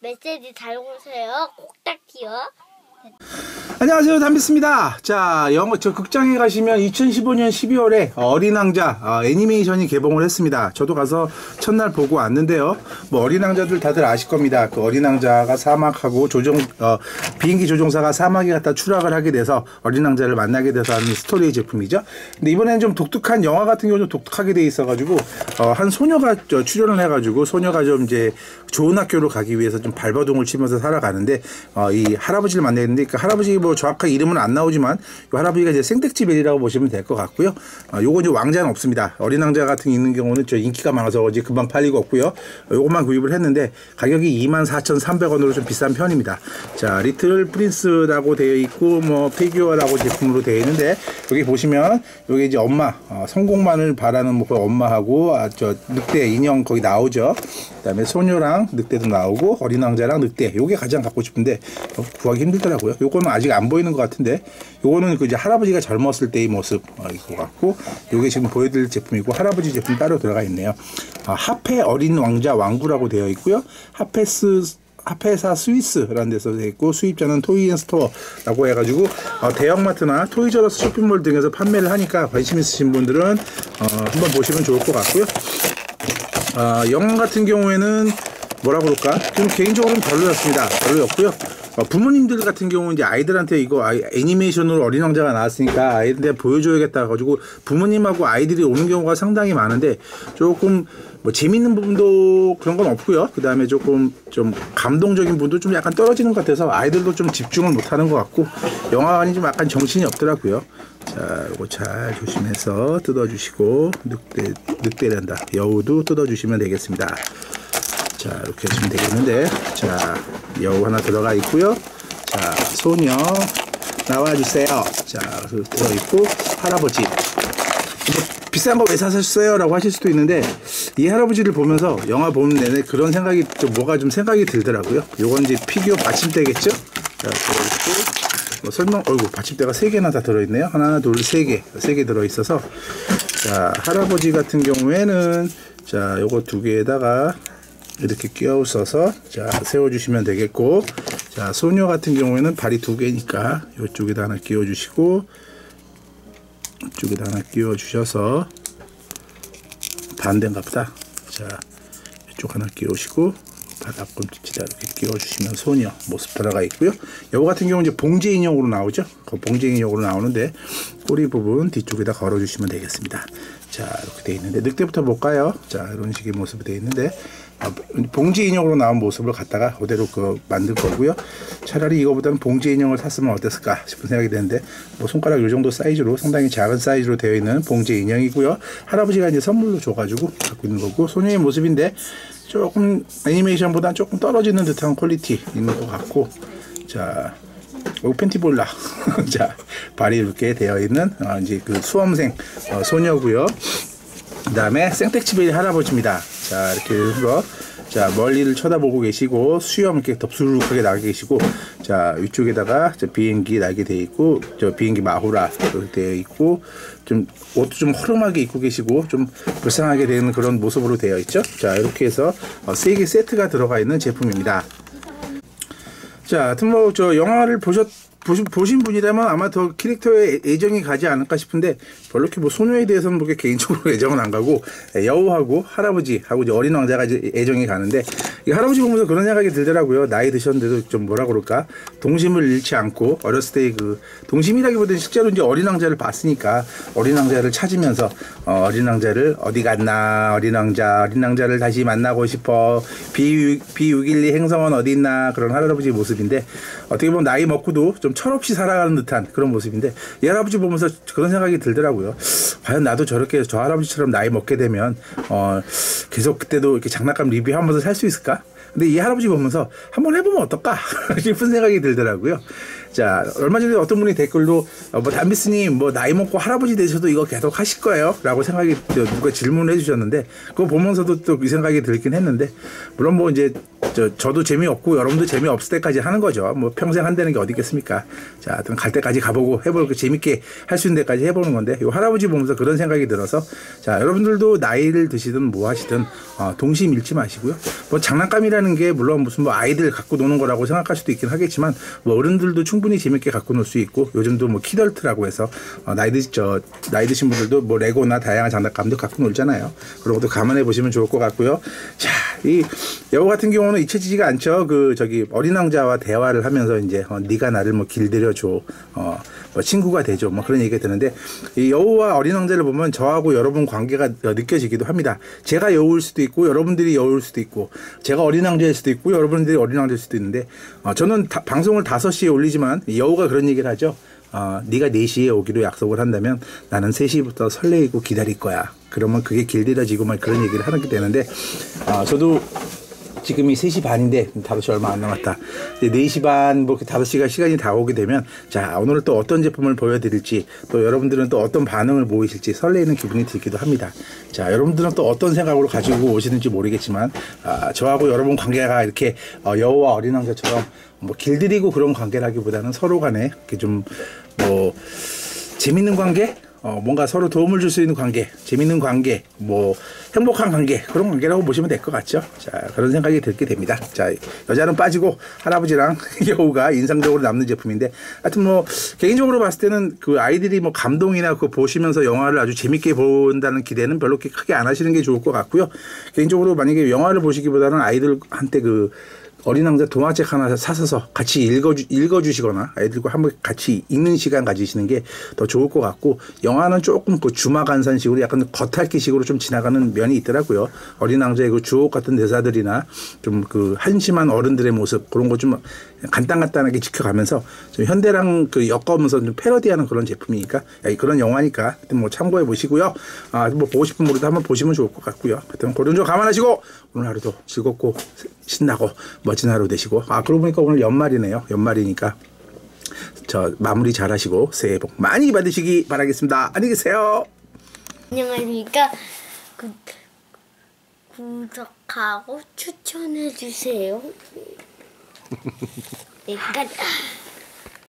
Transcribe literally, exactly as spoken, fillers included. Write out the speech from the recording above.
메시지 잘 오세요. 꼭딱지요. 안녕하세요, 담비스입니다. 자, 영어 저 극장에 가시면 이천십오 년 십이월에 어린 왕자 어, 애니메이션이 개봉을 했습니다. 저도 가서 첫날 보고 왔는데요. 뭐 어린 왕자들 다들 아실 겁니다. 그 어린 왕자가 사막하고 조종 어, 비행기 조종사가 사막에 갔다 추락을 하게 돼서 어린 왕자를 만나게 돼서 하는 스토리 제품이죠. 근데 이번에는 좀 독특한 영화 같은 경우는 독특하게 돼 있어가지고 어, 한 소녀가 저, 출연을 해가지고 소녀가 좀 이제 좋은 학교로 가기 위해서 좀 발버둥을 치면서 살아가는데 어, 이 할아버지를 만나게 되는데 그 할아버지 뭐 정확하게 이름은 안 나오지만 이 할아버지가 이제 생택지 벨이라고 보시면 될 것 같고요. 어, 요거 이제 왕자는 없습니다. 어린 왕자 같은 게 있는 경우는 저 인기가 많아서 이제 금방 팔리고 없고요. 어, 요것만 구입을 했는데 가격이 이만 사천삼백 원으로 좀 비싼 편입니다. 자, 리틀 프린스라고 되어 있고 뭐 피규어라고 제품으로 되어 있는데 여기 보시면 여기 이제 엄마 어, 성공만을 바라는 뭐 그 엄마하고 아, 저 늑대 인형 거기 나오죠. 그다음에 소녀랑 늑대도 나오고 어린 왕자랑 늑대 요게 가장 갖고 싶은데 어, 구하기 힘들더라고요. 요거는 아직 안 보이는 것 같은데 요거는 그 이제 할아버지가 젊었을 때의 모습 어, 이거 같고 요게 지금 보여드릴 제품이고 할아버지 제품 따로 들어가 있네요. 아, 하페 어린 왕자 왕구라고 되어 있고요. 하페스 하페사 스위스라는 데서 되어 있고 수입자는 토이앤스토어라고 해가지고 어, 대형마트나 토이저러스 쇼핑몰 등에서 판매를 하니까 관심 있으신 분들은 어, 한번 보시면 좋을 것 같고요. 어, 영화 같은 경우에는 뭐라 그럴까 좀 개인적으로는 별로였습니다. 별로였고요. 어, 부모님들 같은 경우는 이제 아이들한테 이거 아이, 애니메이션으로 어린 왕자가 나왔으니까 아이들한테 보여줘야겠다 가지고 부모님하고 아이들이 오는 경우가 상당히 많은데 조금 뭐 재밌는 부분도 그런 건 없고요. 그 다음에 조금 좀 감동적인 부분도 좀 약간 떨어지는 것 같아서 아이들도 좀 집중을 못하는 것 같고 영화관이 좀 약간 정신이 없더라고요. 자, 이거 잘 조심해서 뜯어주시고 늑대 늑대란다 여우도 뜯어주시면 되겠습니다. 자, 이렇게 하시면 되겠는데 자, 여우 하나 들어가 있고요. 자, 소녀 나와주세요. 자, 들어있고 할아버지 비싼 거 왜 사셨어요? 라고 하실 수도 있는데 이 할아버지를 보면서 영화 보는 내내 그런 생각이 좀 뭐가 좀 생각이 들더라고요. 요건 이제 피규어 받침대겠죠? 자, 들어있고 뭐 설명 어이구 받침대가 세 개나 다 들어있네요. 하나 둘 세 개 세 개 들어있어서 자, 할아버지 같은 경우에는 자, 요거 두 개에다가 이렇게 끼워서 자, 세워주시면 되겠고 자, 소녀 같은 경우에는 발이 두 개니까 이쪽에다 하나 끼워주시고 이쪽에다 하나 끼워주셔서 반대인가 보다. 자, 이쪽 하나 끼우시고 바닥 꿈치다 이렇게 끼워주시면 소녀 모습 들어가 있고요. 여거 같은 경우는 이제 봉제 인형으로 나오죠. 그 봉제 인형으로 나오는데 꼬리 부분 뒤쪽에다 걸어주시면 되겠습니다. 자, 이렇게 되어 있는데 늑대부터 볼까요? 자, 이런 식의 모습이 되어 있는데 아, 봉제 인형으로 나온 모습을 갖다가 그대로 그 만들 거고요. 차라리 이거보다는 봉제 인형을 샀으면 어땠을까 싶은 생각이 드는데 뭐 손가락 요 정도 사이즈로 상당히 작은 사이즈로 되어 있는 봉제 인형이고요. 할아버지가 이제 선물로 줘가지고 갖고 있는 거고 소녀의 모습인데 조금 애니메이션보다는 조금 떨어지는 듯한 퀄리티 있는 것 같고 자, 오 팬티 볼라 자, 발이 이렇게 되어 있는 어, 이제 그 수험생 어, 소녀고요. 그 다음에 생택치베리 할아버지입니다. 자, 이렇게 해서 자, 멀리를 쳐다보고 계시고 수염 이렇게 덥수룩하게 나게 계시고 자, 위쪽에다가 저 비행기 날개 되어 있고 저 비행기 마후라 되어 있고 좀 옷도 좀 허름하게 입고 계시고 좀 불쌍하게 되는 그런 모습으로 되어 있죠. 자, 이렇게 해서 세 개 세트가 들어가 있는 제품입니다. 자, 하여튼 뭐 저 영화를 보셨 보신, 보신 분이라면 아마 더 캐릭터에 애정이 가지 않을까 싶은데 별로 이렇게 뭐 소녀에 대해서는 뭐 개인적으로 애정은 안 가고 여우하고 할아버지하고 이제 어린 왕자가 이제 애정이 가는데 이 할아버지 보면서 그런 생각이 들더라고요. 나이 드셨는데도 좀 뭐라 그럴까 동심을 잃지 않고 어렸을 때 그 동심이라기보다는 실제로 이제 어린 왕자를 봤으니까 어린 왕자를 찾으면서 어, 어린 왕자를 어디 갔나 어린 왕자 어린 왕자를 다시 만나고 싶어 비 육일이 행성은 어디 있나 그런 할아버지 모습인데 어떻게 보면 나이 먹고도 좀 철없이 살아가는 듯한 그런 모습인데 이 할아버지 보면서 그런 생각이 들더라고요. 과연 나도 저렇게 저 할아버지처럼 나이 먹게 되면 어, 계속 그때도 이렇게 장난감 리뷰하면서 살 수 있을까? 근데 이 할아버지 보면서 한번 해보면 어떨까 싶은 생각이 들더라고요. 자, 얼마 전에 어떤 분이 댓글로 어, 뭐 담비스님 뭐 나이 먹고 할아버지 되셔도 이거 계속 하실 거예요? 라고 생각이 누가 질문을 해주셨는데 그거 보면서도 또 이 생각이 들긴 했는데 물론 뭐 이제 저, 저도 재미없고 여러분도 재미없을 때까지 하는 거죠. 뭐 평생 한다는 게 어디 있겠습니까? 자, 하여튼 갈 때까지 가보고 해볼 그 재밌게 할 수 있는 데까지 해보는 건데, 요 할아버지 보면서 그런 생각이 들어서, 자, 여러분들도 나이를 드시든 뭐 하시든 어, 동심 잃지 마시고요. 뭐 장난감이라는 게 물론 무슨 뭐 아이들 갖고 노는 거라고 생각할 수도 있긴 하겠지만, 뭐 어른들도 충분히 재밌게 갖고 놀 수 있고, 요즘도 뭐 키덜트라고 해서 어, 나이 드 저 나이 드신 분들도 뭐 레고나 다양한 장난감도 갖고 놀잖아요. 그런 것도 감안해 보시면 좋을 것 같고요. 자, 이 여우 같은 경우는 잊혀지지가 않죠. 그 저기 어린 왕자와 대화를 하면서 이제 어, 네가 나를 뭐 길들여 줘, 어, 뭐 친구가 되죠. 뭐 그런 얘기가 되는데, 이 여우와 어린 왕자를 보면 저하고 여러분 관계가 느껴지기도 합니다. 제가 여우일 수도 있고 여러분들이 여우일 수도 있고, 제가 어린 왕자일 수도 있고 여러분들이 어린 왕자일 수도 있는데, 어, 저는 다, 방송을 다섯 시에 올리지만 여우가 그런 얘기를 하죠. 어, 네가 네 시에 오기로 약속을 한다면 나는 세 시부터 설레이고 기다릴 거야. 그러면 그게 길들여지고 막 그런 얘기를 하게 되는데, 어, 저도 지금이 세 시 반인데 다섯 시 얼마 안 남았다. 네 시 반, 뭐 다섯 시가 시간이 다 오게 되면, 자, 오늘 또 어떤 제품을 보여드릴지, 또 여러분들은 또 어떤 반응을 보이실지 설레이는 기분이 들기도 합니다. 자, 여러분들은 또 어떤 생각으로 가지고 오시는지 모르겠지만, 아, 저하고 여러분 관계가 이렇게 어, 여우와 어린 왕자처럼 뭐 길들이고 그런 관계라기보다는 서로 간에 이렇게 좀 뭐 재밌는 관계? 어, 뭔가 서로 도움을 줄 수 있는 관계, 재밌는 관계, 뭐 행복한 관계, 그런 관계라고 보시면 될 것 같죠. 자, 그런 생각이 들게 됩니다. 자, 여자는 빠지고 할아버지랑 여우가 인상적으로 남는 제품인데, 하여튼 뭐 개인적으로 봤을 때는 그 아이들이 뭐 감동이나 그거 보시면서 영화를 아주 재밌게 본다는 기대는 별로 크게 안 하시는 게 좋을 것 같고요. 개인적으로 만약에 영화를 보시기보다는 아이들한테 그 어린 왕자 동화책 하나 사서 같이 읽어주, 읽어주시거나 아이들과 한번 같이 읽는 시간 가지시는 게 더 좋을 것 같고, 영화는 조금 그 주마간산식으로 약간 겉핥기식으로 좀 지나가는 면이 있더라고요. 어린 왕자의 그 주옥 같은 대사들이나 좀 그 한심한 어른들의 모습, 그런 거 좀 간단간단하게 지켜가면서 좀 현대랑 그 엮으면서 좀 패러디하는 그런 제품이니까, 그런 영화니까 뭐 참고해 보시고요. 아, 뭐 보고 싶은 분들도 한번 보시면 좋을 것 같고요. 하여튼 그런 점 감안하시고 오늘 하루도 즐겁고 신나고 멋진 하루 되시고, 아, 그러고 보니까 오늘 연말이네요. 연말이니까 저 마무리 잘 하시고 새해 복 많이 받으시기 바라겠습니다. 안녕히 계세요. 안녕하십니까. 구, 구독하고 추천해 주세요. 네, 끝.